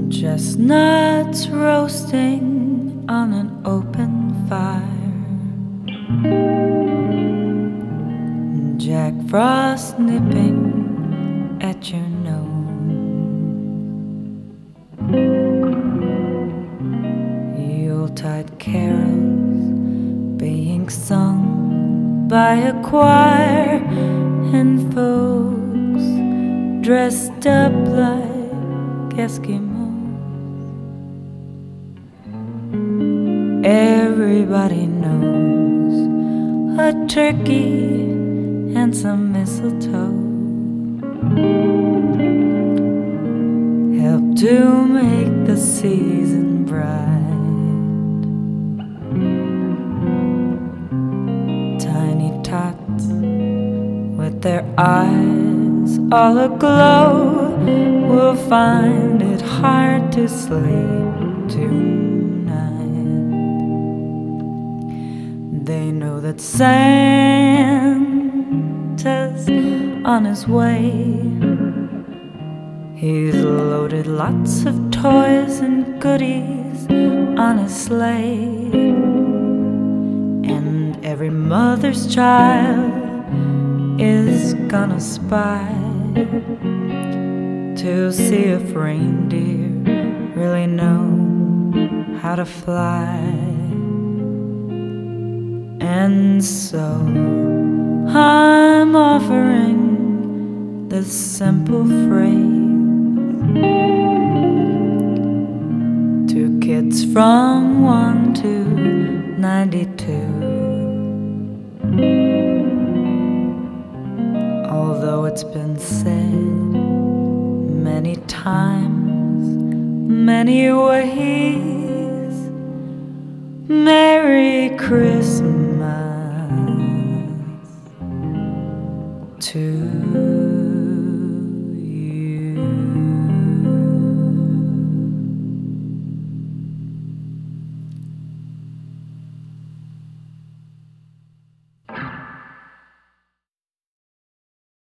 Chestnuts roasting on an open fire, Jack Frost nipping at your nose, Yuletide carols being sung by a choir, and folks dressed up like Eskimos. Everybody knows a turkey and some mistletoe help to make the season bright. Tiny tots with their eyes all aglow will find it hard to sleep tonight. They know that Santa's on his way. He's loaded lots of toys and goodies on his sleigh, and every mother's child is gonna spy to see if reindeer really know how to fly. And so I'm offering this simple phrase to kids from 1 to 92. Although it's been said many times, many ways, Merry Christmas to